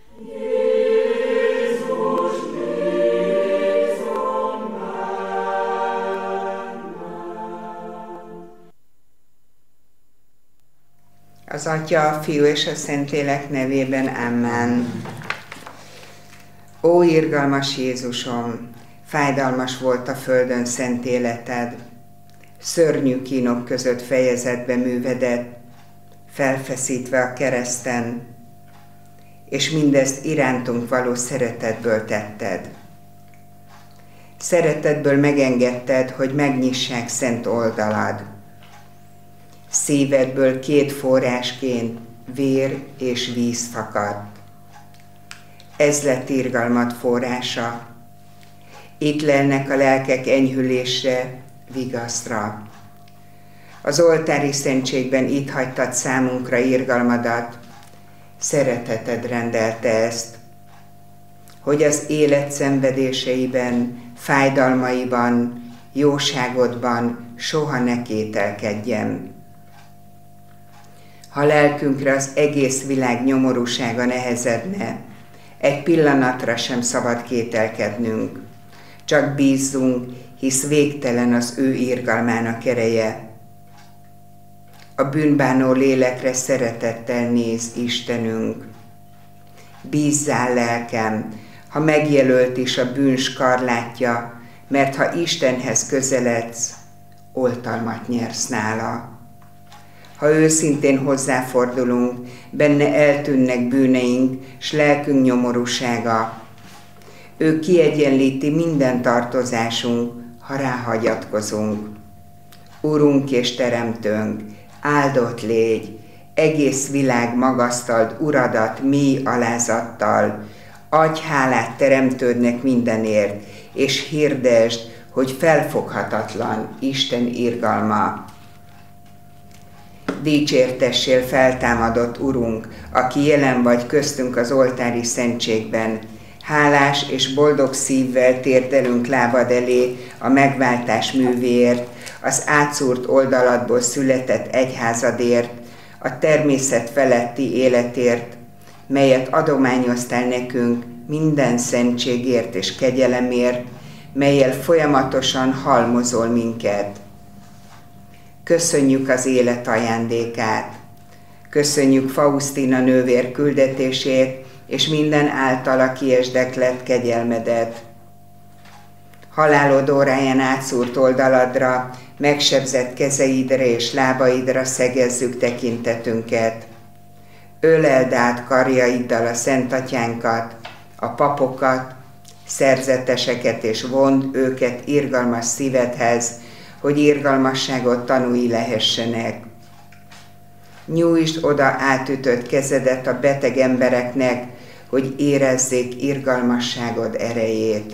Az Atya, a Fiú és a Szentlélek nevében, amen. Ó, irgalmas Jézusom, fájdalmas volt a földön szent életed, szörnyű kínok között fejezett be művedet, felfeszítve a kereszten, és mindezt irántunk való szeretetből tetted. Szeretetből megengedted, hogy megnyissák szent oldalad. Szívedből két forrásként vér és víz fakadt. Ez lett irgalmad forrása. Itt lelnek a lelkek enyhülésre, vigaszra. Az oltári szentségben itt hagytad számunkra irgalmadat, szereteted rendelte ezt, hogy az élet szenvedéseiben, fájdalmaiban, jóságodban soha ne kételkedjem. Ha lelkünkre az egész világ nyomorúsága nehezedne, egy pillanatra sem szabad kételkednünk. Csak bízzunk, hisz végtelen az ő irgalmának ereje. A bűnbánó lélekre szeretettel néz Istenünk. Bízzál, lelkem, ha megjelölt is a bűn skarlátja, mert ha Istenhez közeledsz, oltalmat nyersz nála. Ha őszintén hozzáfordulunk, benne eltűnnek bűneink, s lelkünk nyomorúsága. Ő kiegyenlíti minden tartozásunk, ha ráhagyatkozunk. Urunk és Teremtőnk, áldott légy, egész világ magasztald Uradat mély alázattal, adj hálát Teremtődnek mindenért, és hirdesd, hogy felfoghatatlan Isten irgalma. Dicsértessél feltámadott Urunk, aki jelen vagy köztünk az oltári szentségben. Hálás és boldog szívvel térdelünk lábad elé a megváltás művéért, az átszúrt oldaladból született egyházadért, a természet feletti életért, melyet adományoztál nekünk minden szentségért és kegyelemért, mellyel folyamatosan halmozol minket. Köszönjük az élet ajándékát, köszönjük Faustina nővér küldetését, és minden általa kiesdeklett kegyelmedet. Halálod óráján átszúrt oldaladra, megsebzett kezeidre és lábaidra szegezzük tekintetünket. Öleld át karjaiddal a Szent Atyánkat, a papokat, szerzeteseket, és vond őket irgalmas szívedhez, hogy irgalmasságot tanúi lehessenek. Nyújtsd oda átütött kezedet a beteg embereknek, hogy érezzék irgalmasságod erejét.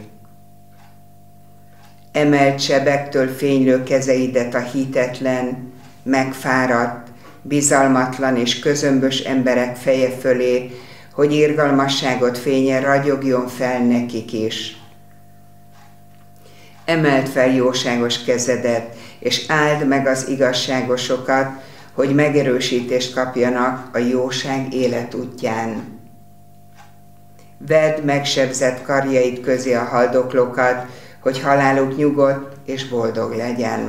Emeld sebektől fénylő kezeidet a hitetlen, megfáradt, bizalmatlan és közömbös emberek feje fölé, hogy irgalmasságod fénye ragyogjon fel nekik is. Emeld fel jóságos kezedet, és áld meg az igazságosokat, hogy megerősítést kapjanak a jóság életútján. Vedd megsebzett karjaid közé a haldoklókat, hogy haláluk nyugodt és boldog legyen.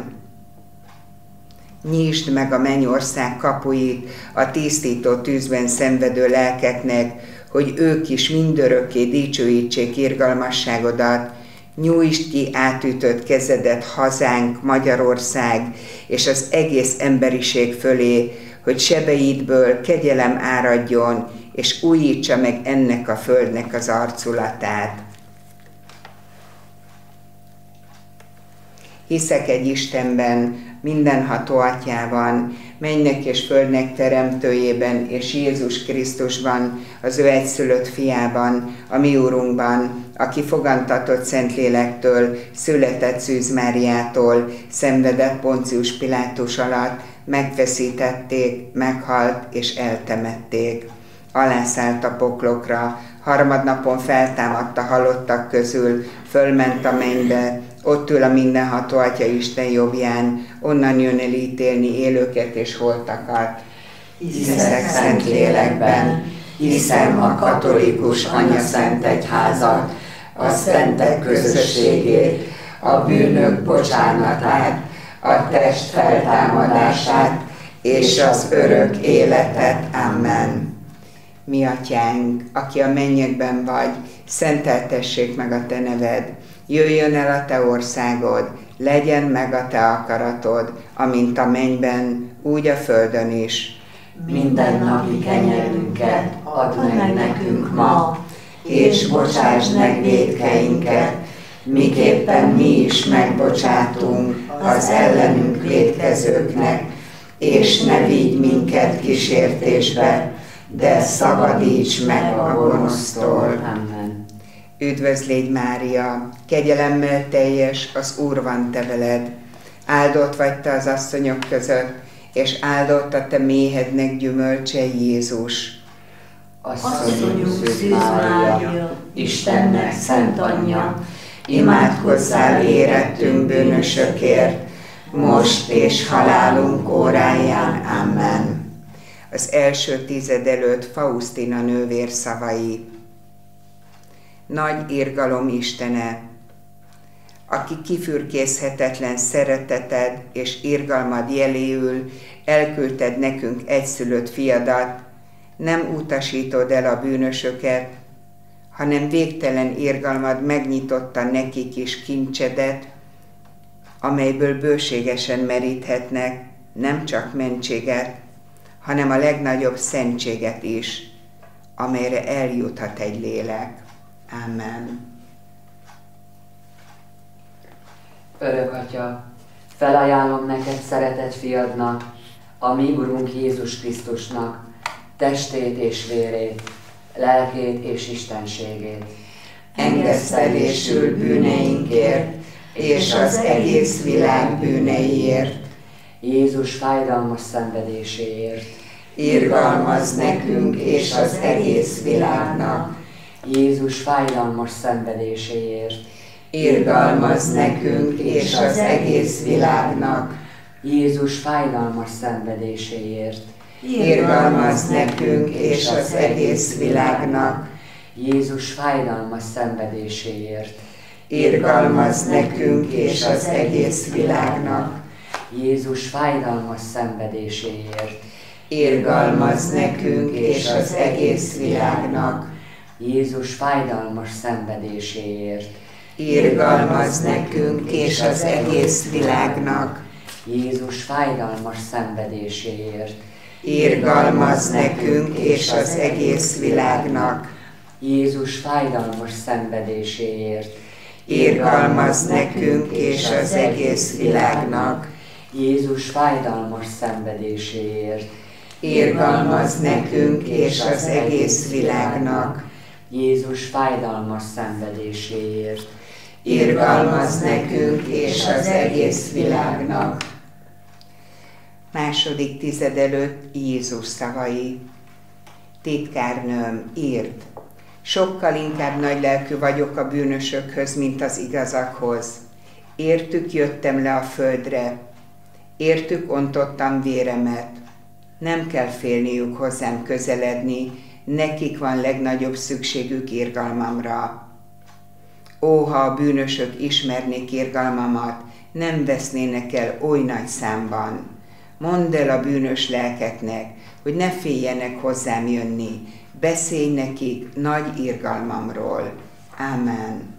Nyisd meg a mennyország kapuit a tisztító tűzben szenvedő lelkeknek, hogy ők is mindörökké dicsőítsék irgalmasságodat. Nyújtsd ki átütött kezedet hazánk, Magyarország és az egész emberiség fölé, hogy sebeidből kegyelem áradjon, és újítsa meg ennek a földnek az arculatát. Hiszek egy Istenben, mindenható Atyában, mennynek és földnek teremtőjében, és Jézus Krisztusban, az ő egyszülött fiában, a mi Urunkban, aki fogantatott Szentlélektől, született Szűz Máriától, szenvedett Poncius Pilátus alatt, megfeszítették, meghalt és eltemették. Alászállt a poklokra, harmadnapon feltámadt a halottak közül, fölment a mennybe, ott ül a mindenható Atya Isten jobbján, onnan jön el ítélni élőket és holtakat. Hiszek Szentlélekben, hiszem a katolikus anyaszent egyházat, a szentek közösségét, a bűnök bocsánatát, a test feltámadását és az örök életet. Amen. Mi atyánk, aki a mennyekben vagy, szenteltessék meg a te neved, jöjjön el a te országod, legyen meg a te akaratod, amint a mennyben, úgy a földön is. Mindennapi kenyerünket add meg nekünk ma, és bocsáss meg vétkeinket, miképpen mi is megbocsátunk az ellenünk vétkezőknek, és ne vigy minket kísértésbe, de szabadíts meg a gonosztól. Amen. Üdvözlégy Mária, kegyelemmel teljes, az Úr van te veled. Áldott vagy te az asszonyok között, és áldott a te méhednek gyümölcse, Jézus. Asszonyunk Szűz Mária, Istennek szent anyja, imádkozzál érettünk bűnösökért, most és halálunk óráján. Amen. Az első tized előtt Faustina nővér szavai. Nagy irgalom Istene, aki kifürkészhetetlen szereteted és irgalmad jeléül elküldted nekünk egyszülött fiadat, nem utasítod el a bűnösöket, hanem végtelen irgalmad megnyitotta nekik is kincsedet, amelyből bőségesen meríthetnek nem csak mentséget, hanem a legnagyobb szentséget is, amelyre eljuthat egy lélek. Amen. Örök Atya, felajánlom neked szeretett fiadnak, a mi Urunk Jézus Krisztusnak, testét és vérét, lelkét és istenségét. Engesztelésül bűneinkért, és az egész világ bűneiért. Jézus fájdalmas szenvedéséért. Irgalmazz nekünk és az egész világnak. Jézus fájdalmas szenvedéséért. Irgalmazz nekünk és az egész világnak. Jézus fájdalmas szenvedéséért. Irgalmazz nekünk és az egész világnak. Jézus fájdalmas szenvedéséért. Irgalmazz nekünk és az egész világnak. Jézus fájdalmas szenvedéséért. Irgalmazz nekünk és az egész világnak. Jézus fájdalmas szenvedéséért. Irgalmazz nekünk és az egész világnak. Jézus fájdalmas szenvedéséért. Irgalmazz nekünk és az egész világnak. Jézus fájdalmas szenvedéséért. Irgalmazz nekünk és az egész világnak. Jézus fájdalmas szenvedéséért. Irgalmazz nekünk és az egész világnak. Jézus fájdalmas szenvedéséért. Irgalmazz nekünk és az egész világnak. Második tized előtt Jézus szavai. Titkárnőm, írd, sokkal inkább nagylelkű vagyok a bűnösökhöz, mint az igazakhoz. Értük jöttem le a földre, értük ontottam véremet. Nem kell félniük hozzám közeledni, nekik van legnagyobb szükségük irgalmamra. Ó, ha a bűnösök ismernék irgalmamat, nem vesznének el oly nagy számban. Mondd el a bűnös lelkeknek, hogy ne féljenek hozzám jönni, beszélj nekik nagy irgalmamról. Ámen.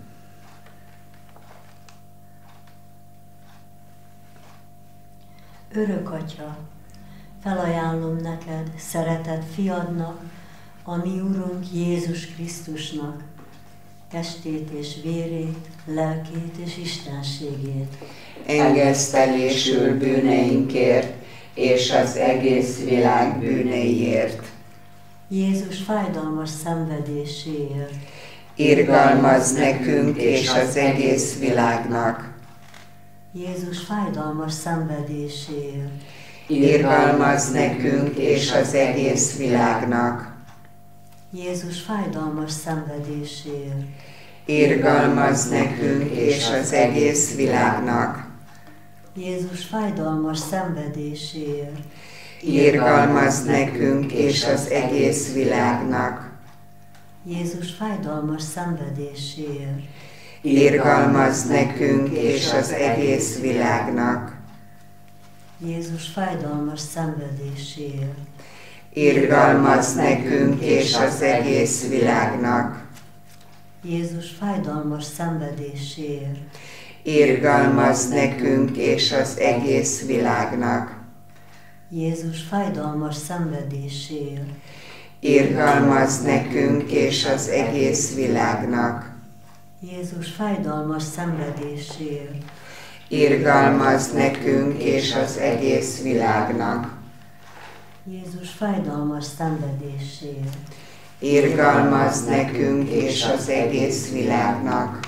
Örök Atya, felajánlom neked, szeretett fiadnak, a mi Urunk Jézus Krisztusnak, testét és vérét, lelkét és istenségét. Engesztelésül bűneinkért, és az egész világ bűneiért. Jézus fájdalmas szenvedéséért. Irgalmazz nekünk és az egész világnak. Jézus fájdalmas szenvedéséért. Irgalmazz nekünk és az egész világnak. Jézus fájdalmas szenvedéséért. Irgalmazz nekünk és az egész világnak. Jézus fájdalmas szenvedéséért. irgalmazz nekünk és az egész világnak. Jézus fájdalmas szenvedéséért, Irgalmazz nekünk és az egész világnak. Jézus fájdalmas szenvedéséért, Irgalmazz nekünk és az egész világnak. Jézus fájdalmas szenvedéséért, Irgalmazz nekünk és az egész világnak. Jézus fájdalmas szenvedéséért, Irgalmazz nekünk és az egész világnak. Jézus fájdalmas szenvedéséért, Irgalmazz nekünk és az egész világnak. Jézus fájdalmas szenvedéséért, Irgalmazz nekünk és az egész világnak.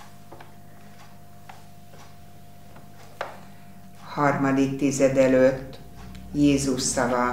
Harmadik tized előtt Jézus szava.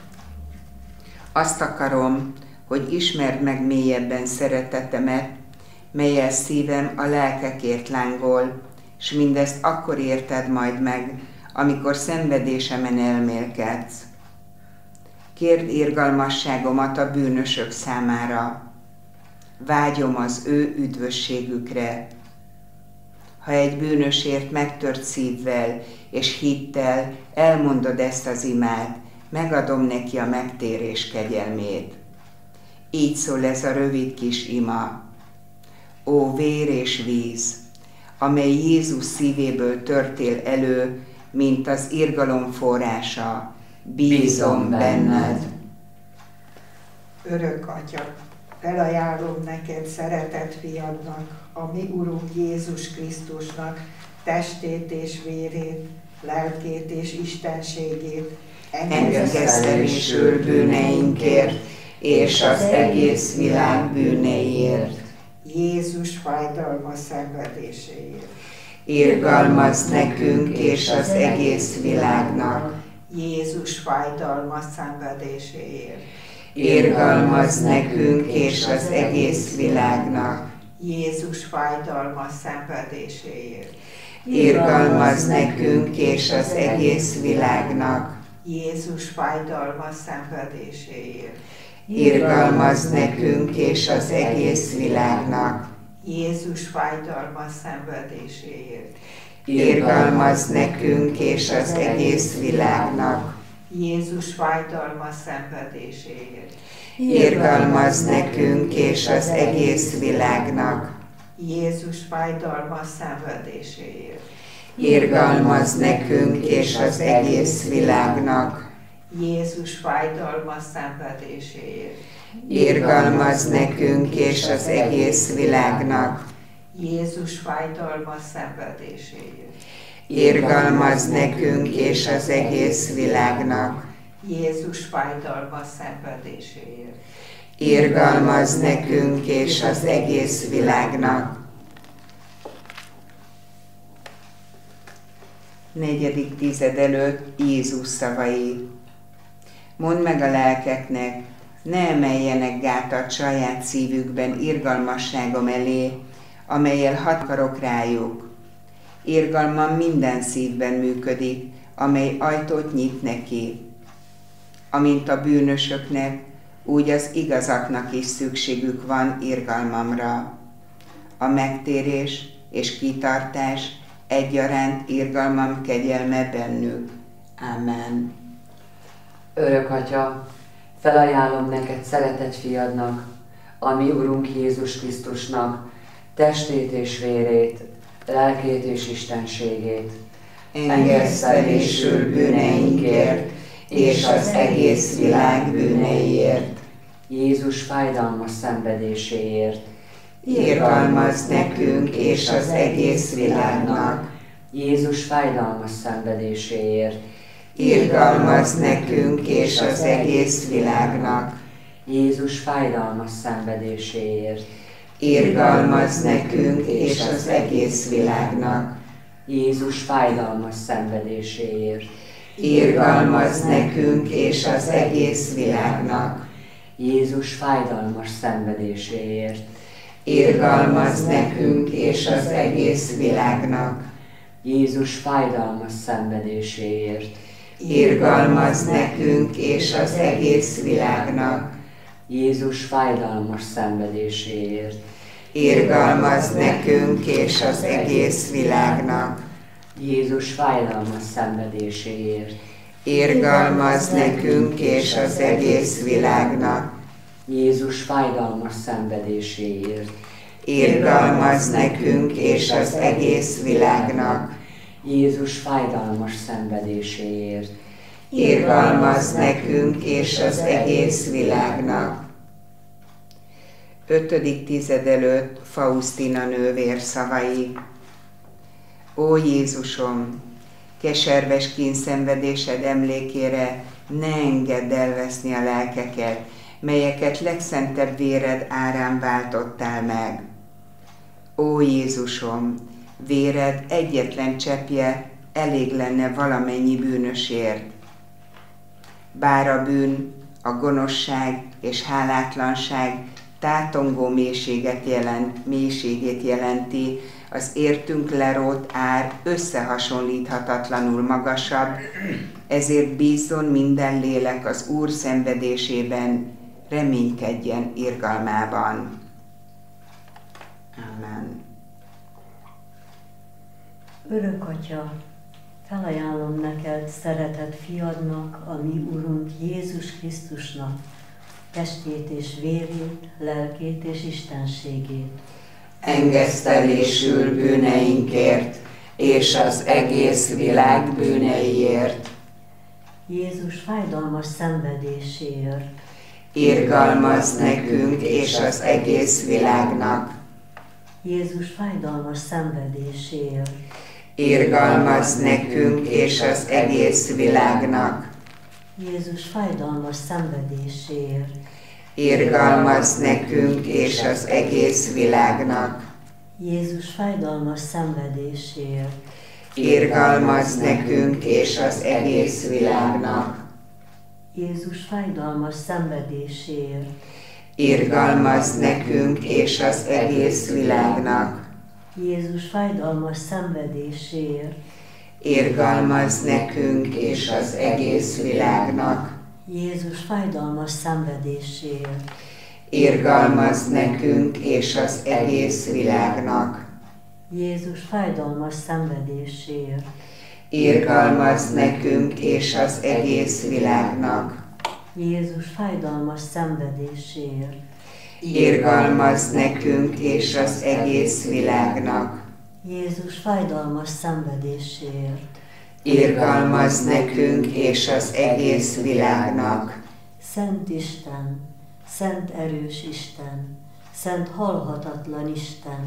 Azt akarom, hogy ismerd meg mélyebben szeretetemet, melyel szívem a lelkekért lángol, s mindezt akkor érted majd meg, amikor szenvedésemen elmélkedsz. Kérd irgalmasságomat a bűnösök számára, vágyom az ő üdvösségükre. Ha egy bűnösért megtört szívvel és hittel elmondod ezt az imát, megadom neki a megtérés kegyelmét. Így szól ez a rövid kis ima. Ó vér és víz, amely Jézus szívéből törtél elő, mint az irgalom forrása, bízom benned. Örök Atya, felajánlom neked szeretett fiadnak, a mi Urunk Jézus Krisztusnak testét és vérét, lelkét és istenségét, Engedélyeztelésül bűneinkért és az egész világ bűneiért. Jézus fájdalmas szenvedéséért. Irgalmazz nekünk és az egész világnak. Jézus fájdalmas szenvedéséért. Irgalmazz nekünk és az egész világnak. Jézus fájdalmas szenvedéséért. Irgalmazz nekünk és az egész világnak. Jézus fájdalmas szenvedéséért. Irgalmazz nekünk és az egész világnak. Jézus fájdalmas szenvedéséért. Irgalmazz nekünk és az egész világnak. Jézus fájdalmas szenvedéséért. Irgalmazz nekünk és az egész világnak. Jézus fájdalmas szenvedéséért. Irgalmazz nekünk és az egész világnak. Jézus fájdalmas szenvedéséért. Irgalmazz nekünk és az egész világnak. Jézus fájdalmas szenvedéséért. Irgalmazz nekünk és az egész világnak. Jézus fájdalmas szenvedéséért. Irgalmazz nekünk és az egész világnak. Negyedik tized előtt Jézus szavai. Mondd meg a lelkeknek, ne emeljenek gátat saját szívükben irgalmasságom elé, amellyel hat akarok rájuk. Irgalmam minden szívben működik, amely ajtót nyit neki. Amint a bűnösöknek, úgy az igazaknak is szükségük van irgalmamra. A megtérés és kitartás egyaránt irgalmam kegyelme bennük. Ámen. Örök Atya, felajánlom neked szeretett fiadnak, a mi Urunk Jézus Krisztusnak, testét és vérét, lelkét és istenségét. Engesztelésül bűneinkért és az egész világ bűneiért. Jézus fájdalmas szenvedéséért. Irgalmazz nekünk és az egész világnak. Jézus fájdalmas szenvedéséért. Irgalmazz nekünk és az egész világnak. Jézus fájdalmas szenvedéséért. Irgalmazz nekünk és az egész világnak. Jézus fájdalmas szenvedéséért. Irgalmazz nekünk és az egész világnak. Jézus fájdalmas szenvedéséért. Irgalmazz nekünk és az egész világnak. Jézus fájdalmas szenvedéséért. irgalmazz nekünk és az egész világnak. Jézus fájdalmas szenvedéséért. Irgalmazz nekünk és az egész világnak. Jézus fájdalmas szenvedéséért. Irgalmazz nekünk és az egész világnak. Jézus fájdalmas szenvedéséért. Irgalmazz nekünk és az egész világnak. Jézus fájdalmas szenvedéséért. Irgalmazz nekünk és az egész világnak. 5. tized előtt Faustina nővér szavai. Ó Jézusom, keserves kínszenvedésed emlékére ne engedd elveszni a lelkeket, melyeket legszentebb véred árán váltottál meg. Ó Jézusom, véred egyetlen cseppje elég lenne valamennyi bűnösért. Bár a bűn, a gonoszság és hálátlanság tátongó mélységét jelenti, az értünk lerótt ár összehasonlíthatatlanul magasabb, ezért bízzon minden lélek az Úr szenvedésében, reménykedjen irgalmában. Amen. Örök Atya, felajánlom neked szeretett fiadnak, a mi Urunk Jézus Krisztusnak, testét és vérét, lelkét és istenségét. Engesztelésül bűneinkért, és az egész világ bűneiért. Jézus fájdalmas szenvedéséért. Irgalmazz nekünk és az egész világnak. Jézus fájdalmas szenvedéséért. Irgalmazz nekünk és az egész világnak. Jézus fájdalmas szenvedéséért. Irgalmazz nekünk és az egész világnak. Jézus fájdalmas szenvedéséért. Irgalmazz nekünk és az egész világnak. Jézus fájdalmas szenvedéséért. Irgalmazz nekünk és az egész világnak. Jézus fájdalmas szenvedéséért. Irgalmazz nekünk és az egész világnak. Jézus fájdalmas szenvedéséért. Irgalmazz nekünk és az egész világnak. Jézus fájdalmas szenvedéséért. Irgalmazz nekünk és az egész világnak. Jézus fájdalmas szenvedéséért. Irgalmazz nekünk és az egész világnak. Jézus fájdalmas szenvedéséért. Irgalmazz nekünk és az egész világnak. Szent Isten, szent erős Isten, szent halhatatlan Isten.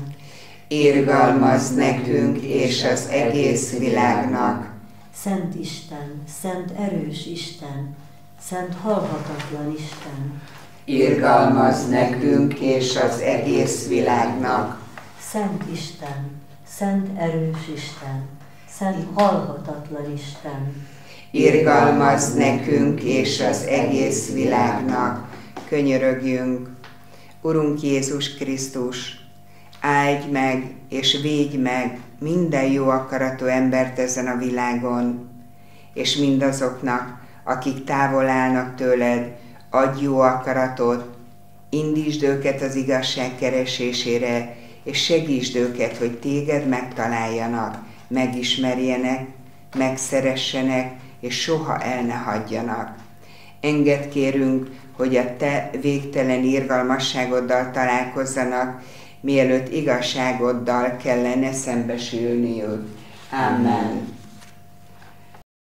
Irgalmazz nekünk és az egész világnak. Szent Isten, szent erős Isten, szent halhatatlan Isten. Irgalmazz nekünk és az egész világnak. Szent Isten, szent erős Isten, szent halhatatlan Isten. Irgalmazz nekünk és az egész világnak. Könyörögjünk. Urunk Jézus Krisztus, áldj meg és védj meg minden jó akaratú embert ezen a világon, és mindazoknak, akik távol állnak tőled, adj jó akaratot, indítsd őket az igazság keresésére, és segítsd őket, hogy téged megtaláljanak, megismerjenek, megszeressenek, és soha el ne hagyjanak. Engedd kérünk, hogy a te végtelen irgalmasságoddal találkozzanak, mielőtt igazságoddal kellene szembesülniük. Amen.